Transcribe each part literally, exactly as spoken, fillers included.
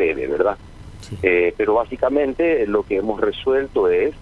breve, ¿verdad? Sí. Eh, pero básicamente lo que hemos resuelto es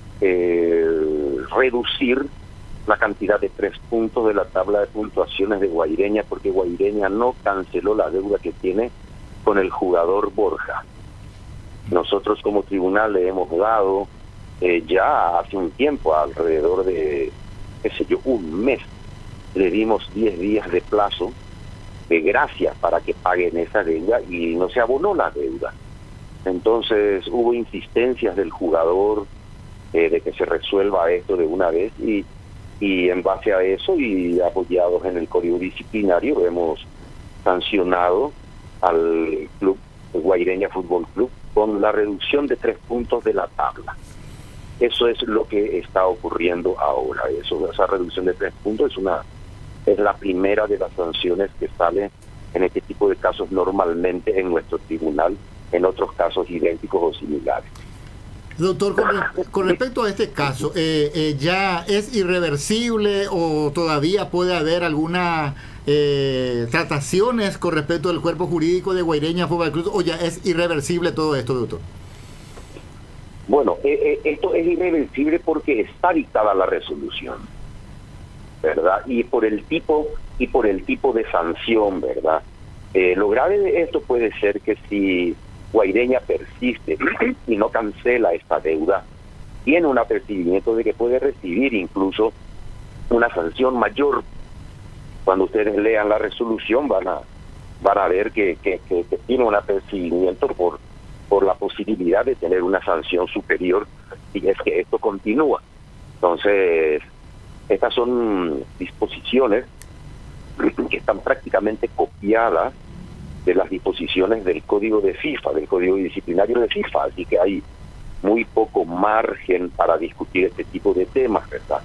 eh, reducir la cantidad de tres puntos de la tabla de puntuaciones de Guaireña, porque Guaireña no canceló la deuda que tiene con el jugador Borja. Nosotros como tribunal le hemos dado eh, ya hace un tiempo, alrededor de, qué sé yo, un mes, le dimos diez días de plazo de gracia para que paguen esa deuda y no se abonó la deuda. Entonces hubo insistencias del jugador eh, de que se resuelva esto de una vez y, y en base a eso y apoyados en el código disciplinario hemos sancionado al club Guaireña Fútbol Club con la reducción de tres puntos de la tabla. Eso es lo que está ocurriendo ahora. Eso, esa reducción de tres puntos es una es la primera de las sanciones que sale en este tipo de casos normalmente en nuestro tribunal, en otros casos idénticos o similares. Doctor, con, re con respecto a este caso, eh, eh, ¿ya es irreversible o todavía puede haber alguna eh, trataciones con respecto al cuerpo jurídico de Guaireña Fútbol Club o ya es irreversible todo esto, doctor? Bueno, eh, eh, esto es irreversible porque está dictada la resolución, ¿verdad? Y por el tipo y por el tipo de sanción, ¿verdad? Eh, lo grave de esto puede ser que si Guaireña persiste y no cancela esta deuda, tiene un apercibimiento de que puede recibir incluso una sanción mayor. Cuando ustedes lean la resolución van a van a ver que, que, que, que tiene un apercibimiento por por la posibilidad de tener una sanción superior si es que esto continúa. Entonces, estas son disposiciones que están prácticamente copiadas de las disposiciones del Código de FIFA, del Código Disciplinario de FIFA, así que hay muy poco margen para discutir este tipo de temas, ¿verdad?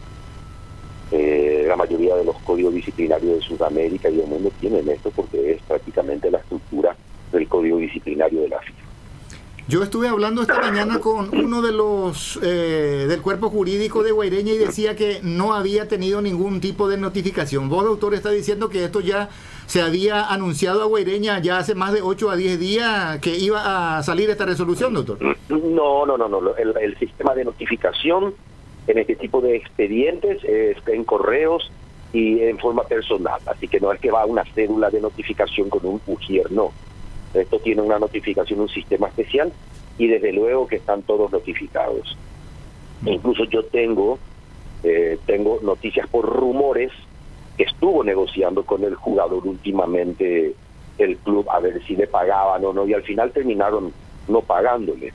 Eh, la mayoría de los códigos disciplinarios de Sudamérica y del mundo tienen esto porque es prácticamente la estructura del Código Disciplinario de la FIFA. Yo estuve hablando esta mañana con uno de los eh, del cuerpo jurídico de Guaireña y decía que no había tenido ningún tipo de notificación. Vos, doctor, está diciendo que esto ya se había anunciado a Guaireña ya hace más de ocho a diez días que iba a salir esta resolución, doctor. No, no, no, no. El, el sistema de notificación en este tipo de expedientes es en correos y en forma personal. Así que no es que va una cédula de notificación con un ujier, no. Esto tiene una notificación, un sistema especial, y desde luego que están todos notificados. Incluso yo tengo eh, tengo noticias por rumores que estuvo negociando con el jugador últimamente el club a ver si le pagaban o no, y al final terminaron no pagándole.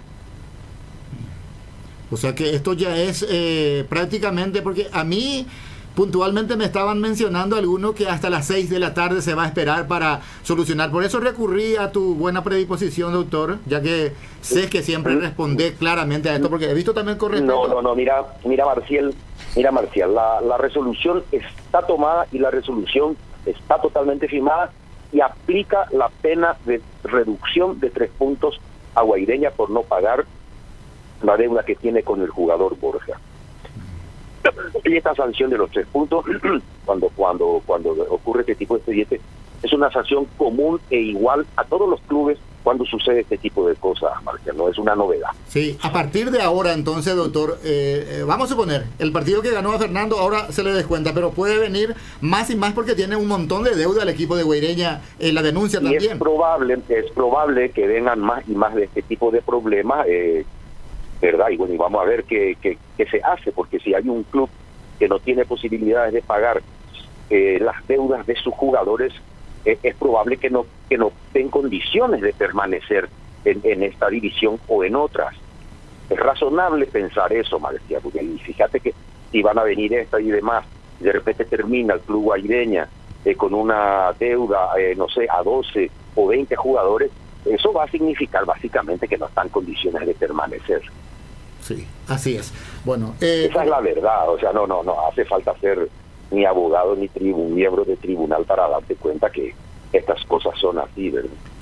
O sea que esto ya es eh, prácticamente, porque a mí puntualmente me estaban mencionando algunos que hasta las seis de la tarde se va a esperar para solucionar. Por eso recurrí a tu buena predisposición, doctor, ya que sé que siempre respondés claramente a esto, porque he visto también con respeto. No, no, no, mira, mira Marcial, mira Marcial, la, la resolución está tomada y la resolución está totalmente firmada y aplica la pena de reducción de tres puntos a Guaireña por no pagar la deuda que tiene con el jugador Borja. Y esta sanción de los tres puntos, cuando cuando cuando ocurre este tipo de expediente, es una sanción común e igual a todos los clubes cuando sucede este tipo de cosas, Marcial, no es una novedad. Sí, a partir de ahora, entonces, doctor, eh, eh, vamos a suponer, el partido que ganó a Fernando ahora se le descuenta, pero puede venir más y más porque tiene un montón de deuda al equipo de Guaireña en la denuncia y también. Es probable, es probable que vengan más y más de este tipo de problemas, eh, ¿verdad? Y bueno, y vamos a ver qué, qué, qué se hace, porque si hay un club que no tiene posibilidades de pagar eh, las deudas de sus jugadores, eh, es probable que no que no estén condiciones de permanecer en, en esta división o en otras. Es razonable pensar eso, Marcia, porque y fíjate que si van a venir esta y demás, de repente termina el club Guaireña eh, con una deuda, eh, no sé, a doce o veinte jugadores, eso va a significar básicamente que no están en condiciones de permanecer. Sí, así es. Bueno, eh, esa es la verdad, o sea, no, no, no hace falta ser ni abogado ni tribu, miembro de tribunal para darte cuenta que estas cosas son así, ¿verdad?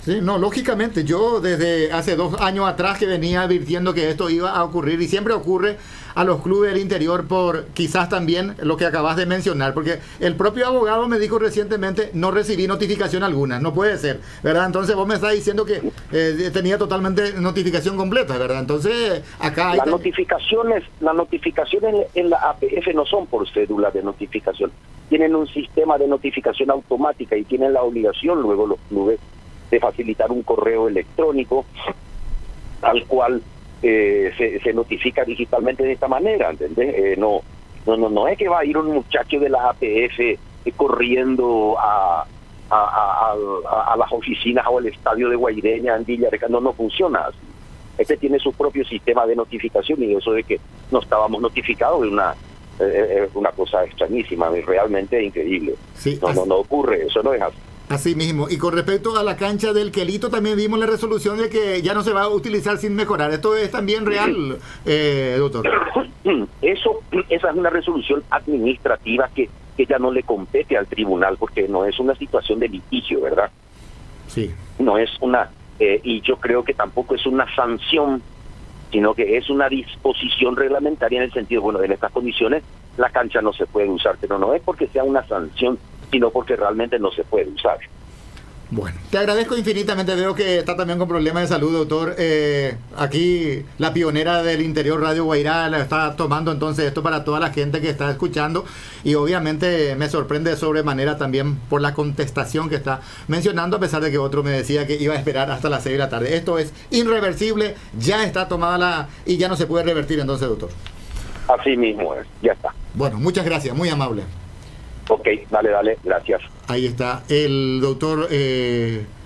Sí, no, lógicamente, yo desde hace dos años atrás que venía advirtiendo que esto iba a ocurrir y siempre ocurre a los clubes del interior por quizás también lo que acabas de mencionar, porque el propio abogado me dijo recientemente no recibí notificación alguna, no puede ser, ¿verdad? Entonces vos me estás diciendo que eh, tenía totalmente notificación completa, ¿verdad? Entonces acá hay... Las notificaciones, las notificaciones en la A P F no son por cédula de notificación, tienen un sistema de notificación automática y tienen la obligación luego los clubes de facilitar un correo electrónico al cual eh, se, se notifica digitalmente de esta manera, ¿entendés? Eh, no, no, no, no es que va a ir un muchacho de la A P F eh, corriendo a, a, a, a, a las oficinas o al estadio de Guaireña en Villarrica, no, no funciona así. Este tiene su propio sistema de notificación y eso de que no estábamos notificados es una, eh, una cosa extrañísima, realmente increíble. Sí, no, no, no ocurre, eso no es así. Así mismo. Y con respecto a la cancha del Quelito, también vimos la resolución de que ya no se va a utilizar sin mejorar. ¿Esto es también real, eh, doctor? Eso, esa es una resolución administrativa que, que ya no le compete al tribunal, porque no es una situación de litigio, ¿verdad? Sí. No es una, eh, y yo creo que tampoco es una sanción, sino que es una disposición reglamentaria en el sentido, bueno, en estas condiciones la cancha no se puede usar, pero no es porque sea una sanción, sino porque realmente no se puede usar. Bueno, te agradezco infinitamente. Veo que está también con problemas de salud, doctor. Eh, aquí la pionera del interior, Radio Guairá, la está tomando entonces esto para toda la gente que está escuchando y obviamente me sorprende de sobremanera también por la contestación que está mencionando, a pesar de que otro me decía que iba a esperar hasta las seis de la tarde. Esto es irreversible, ya está tomada la... y ya no se puede revertir entonces, doctor. Así mismo es, ya está. Bueno, muchas gracias, muy amable. Ok, dale, dale, gracias. Ahí está el doctor... Eh,